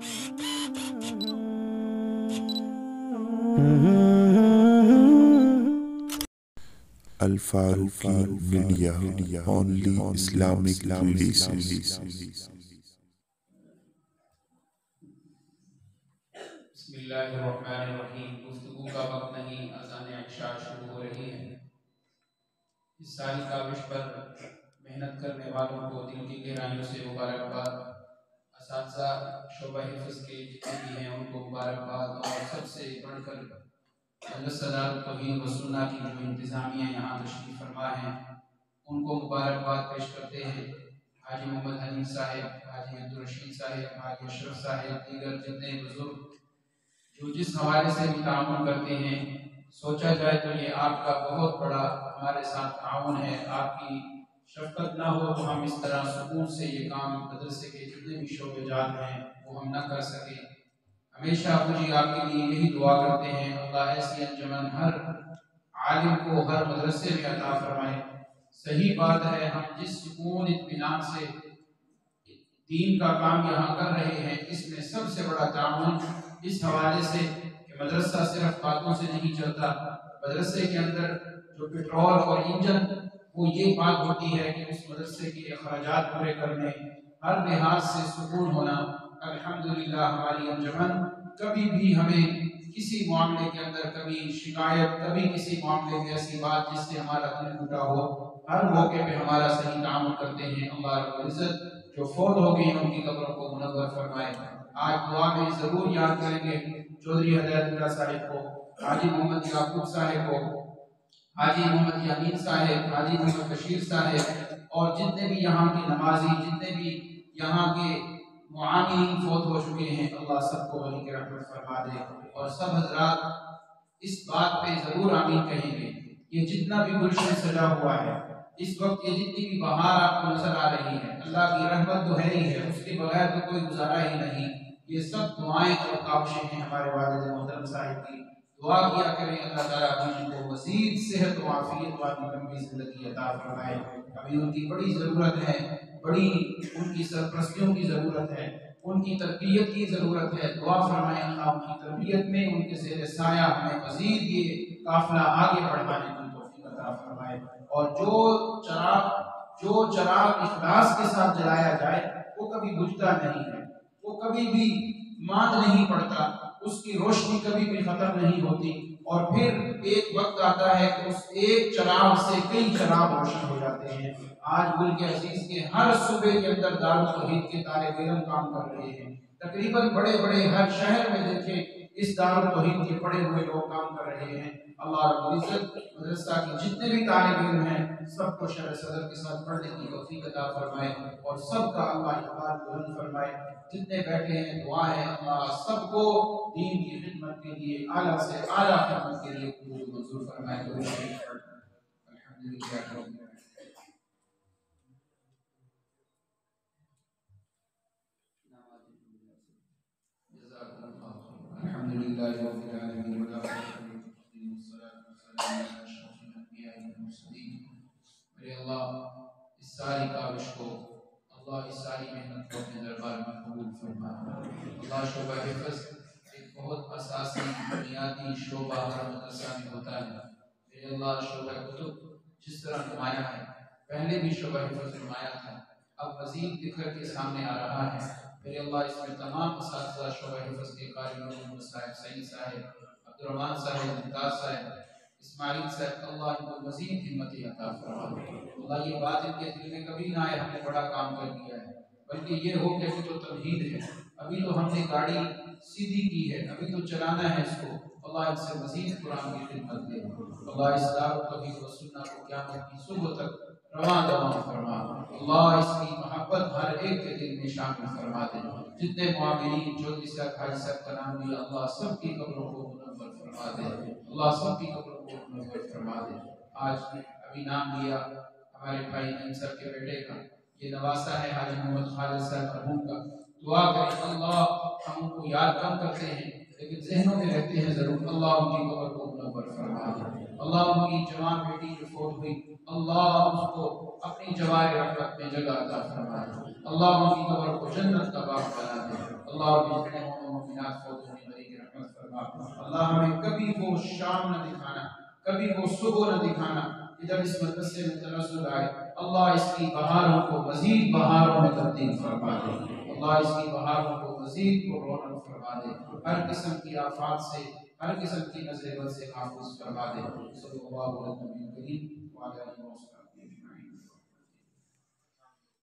Al Faruqi Media, only Islamic releases. बिस्मिल्लाहिर्रहमानिर्रहीम। गुफ्तगू का वक्त नहीं, अज़ान इशा शुरू हो रही है। इस सारी काविश पर मेहनत करने वालों को दिल की गहराइयों से मुबारकबाद। असातिज़ा शोबा हिफ्ज़ के जितने भी हैं उनको मुबारकबाद। और सबसे बढ़कर मजलिस दारुल तौहीद व सुन्नह की जो इंतज़ामिया यहाँ तशरीफ़ फरमा है उनको मुबारकबाद पेश करते हैं। हाजी मोहम्मद हनीफ साहिब, हाजी अब्दुल रशीद साहिब, हाजी अशरफ साहिब, दीगर जितने बुजुर्ग जो जिस हवाले से भी ताउन करते हैं, सोचा जाए तो ये आपका बहुत बड़ा हमारे साथ ताउन है। आपकी शफ़क़त ना हो तो हम इस तरह सुकून से ये काम मदरसे के जितने भी शोबेजात हैं वो हम न कर सके। हमेशा जी आपके लिए यही दुआ करते हैं, अल्लाह ऐसी अंजमन हर आलिम को हर मदरसे में अता फरमाए। सही बात है, हम जिस सुकून इत्मीनान से दीन का काम यहाँ कर रहे हैं इसमें सबसे बड़ा ताउन इस हवाले से कि मदरसा सिर्फ बातों से नहीं चलता। मदरसे के अंदर जो पेट्रोल और इंजन वो ये बात होती है कि उस मदरसे के अखराजात पूरे करने, हर लिहाज से सुकून होना। अल्हम्दुलिल्लाह हमारी अंजमन कभी भी हमें किसी मामले के अंदर कभी शिकायत, कभी किसी मामले में ऐसी बात जिससे हमारा दिल टूटा हो, हर मौके पे हमारा सही काम करते हैं। अल्लाह रब्बुल इज्जत जो फौत हो गई उनकी कब्रों को मुनव्वर फरमाए। आज दुआ में जरूर याद करेंगे चौधरी हदायतुल्लाह साहिब को, हाजी मोहम्मद याकूब साहिब को, हाजी मोहम्मद यामीन साहिब, हाजी मोहम्मद बशीर साहिब और जितने भी यहाँ के नमाजी, जितने भी यहाँ के मुआमिन फौत हो चुके हैं, अल्लाह सबको वली के रहमत फरमा दे। और सब हजरात इस बात पे जरूर आमीन कहेंगे, ये जितना भी गुलशन सजा हुआ है इस वक्त, ये जितनी भी बहार आपको नजर आ रही है, अल्लाह की रहमत तो है ही है, उसके बगैर तो कोई गुजारा ही नहीं। ये सब दुआएं और काविशें हैं हमारे वालिद मोहतरम साहिब की। दुआ किया करें अल्लाह ताला उनको मज़ीद सेहत व आफियत वाली लंबी ज़िंदगी अता फरमाए। अभी उनकी बड़ी ज़रूरत है, बड़ी उनकी सरपरस्तियों की ज़रूरत है, उनकी तरबियत की ज़रूरत है। दुआ फरमाए अल्लाह उनकी तरबियत में उनके ज़ेर साया हमें मज़ीद ये काफिला आगे बढ़ाने की तौफीक अता फरमाए। और जो चराग इखलास के साथ जलाया जाए वो कभी बुझता नहीं है, वो कभी भी मांद नहीं पड़ता, उसकी रोशनी कभी भी खत्म नहीं होती। और फिर एक वक्त आता है कि उस एक चराग से कई चराग रोशन हो जाते हैं। आज मुल्क अजीज के हर सूबे के अंदर दारुल तौहीद के तालिब इल्म काम कर रहे हैं। तकरीबन बड़े बड़े हर शहर में देखें इस दारुल तौहीद के पढ़े हुए लोग काम कर रहे हैं। अल्लाह रब्बुल इज्जत मदरसा के जितने भी तालिब इल्म हैं सबको शरह सदर के साथ पढ़ने की तौफीक अता फरमाए और सबका अल्लाह इकबाल बुलंद फरमाए। जितने बैठे हैं दुआ है अल्लाह सबको दीन की खिदमत के लिए आला से आला खिदमत के लिए कबूल मंजूर फरमाए। इस सारी काविश को अल्लाह इस सारी मेहनत को अपने दरबार में कबूल फरमा। अल्लाह शोबा हिफ्ज़ एक बहुत असासी बुनियादी शोबा हर मदरसा में होता है। मेरे अल्लाह शोबा कुतुब जिस तरह नुमाया है, पहले भी शोबा हिफ्ज़ नुमाया था, अब मज़ीद निखर के सामने आ रहा है। मेरे अल्लाह इसमें तमाम असातिज़ा शोबा हिफ्ज़ के क़ारिऊन साहिब, सईद साहिब, अब्दुर्रहमान साहिब, मुमताज़ साहिब, इस्माइल साहब, अल्लाह इनको मज़ीद हिम्मत अता फरमा। अल्लाह ये बात इनके दिल में कभी ना आए हमने बड़ा काम कर दिया है, बल्कि ये हो कि तो तमहीद है, अभी तो हमने गाड़ी सीधी की है, अभी तो चलाना है इसको। अल्लाह इनसे मज़ीद कुरान की खिदमत दे। अल्लाह इस दारुल तौहीद व सुन्नह को क़यामत की सुबह तक रवां दवां फरमा। अल्लाह इसकी मोहब्बत हर एक के दिल में शामिल फरमा दे। जितने मुआमिनीन चौधरी साहब, हाजी साहब का नाम लिया, अल्लाह सबकी कब्रों को मुनव्वर फरमा दे। अल्लाह सबकी कब्रों को मुनव्वर फरमा दे। आज अभी नाम लिया हमारे भाई सर के बेटे का, ये नवासा है हाजी मोहम्मद खालिद साहब मरहूम का। दुआ करें अल्लाह, हम उनको याद कम करते हैं लेकिन जहनों में रहते हैं जरूर। अल्लाह उनकी कब्र को मुनव्वर फरमा दे। अल्लाह उनकी जवान बेटी जो फौत हुई, अल्लाह उसको अपनी जवार रहमत में जगह अता फरमा दे। अल्लाह उनकी कब्र को जन्नत का बाग बना दे। अल्लाह और जितने मोमिनात फौत होने वाली की रहमत फरमा। अल्लाह हमें कभी वो शाम न दिखाना, कभी वो सुबह न दिखाना कि जब इस मदरसे में तनज़्ज़ुल आए, अल्लाह इसकी बहारों को मज़ीद बहारों में तब्दील फरमा दे। अल्लाह इसकी बहारों को मज़ीद रौनक फरमा दे, हर किस्म की आफात से, हर किस्म की नज़र बद से महफूज फरमा दे। सल्लल्लाहु अलैहि वसल्लम।